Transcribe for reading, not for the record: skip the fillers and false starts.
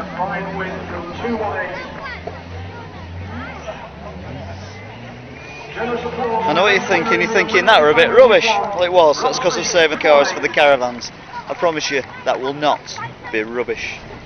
Fine win from 218. I know what you're thinking. You're thinking that were a bit rubbish. Well, it was. That's because of saving cars for the caravans. I promise you, that will not be rubbish.